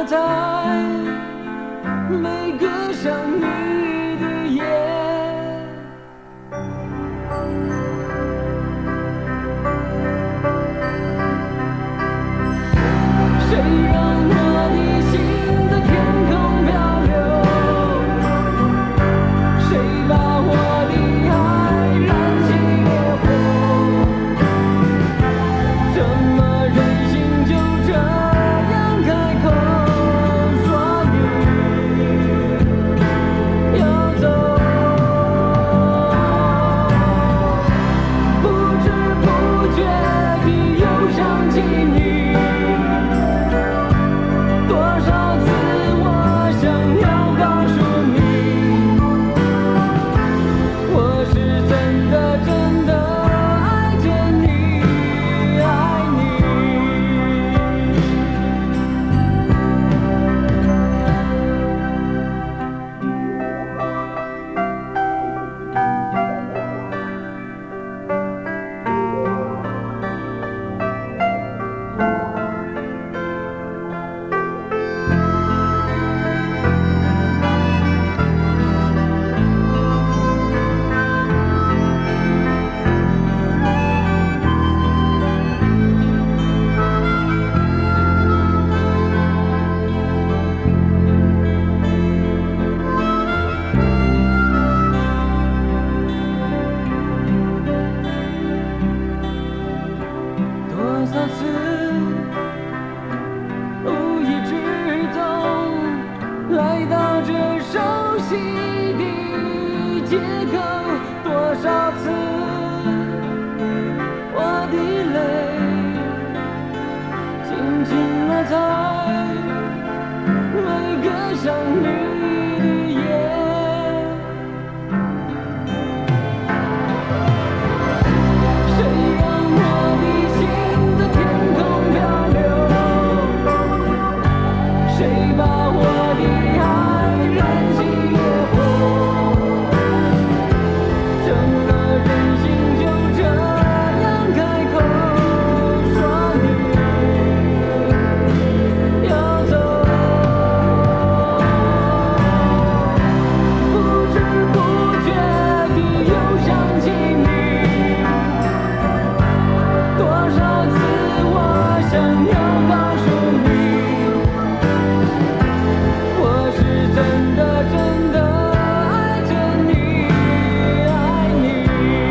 了在每个想你的夜。谁让我的心在天空漂流？谁把我的爱燃起烈火？怎么忍心就这样开口说你要走？不知不觉地又想起你。多少次我想要告诉你，我是真的真的爱着你，爱你。多少次无意之中来到这熟悉的街口，多少次我的泪轻轻落在每个想你的夜。谁让我的心在天空漂流？谁把我的爱燃起烈火？怎么忍心就这样开口说你要走？不知不觉地又想起你。多少次我想要告诉你，我是真的真的爱着你，爱你。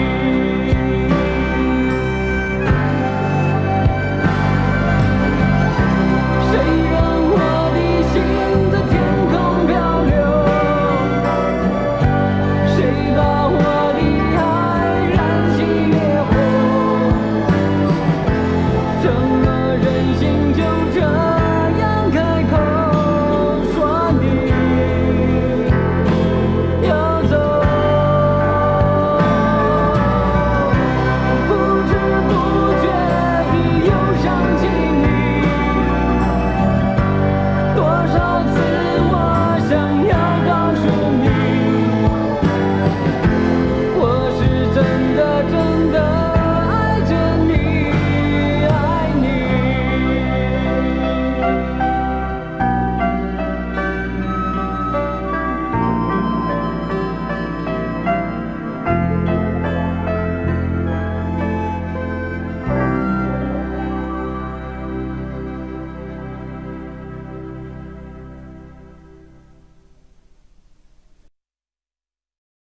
谁让我的心在天空漂流？谁把我的爱燃起烈火？怎么忍心就这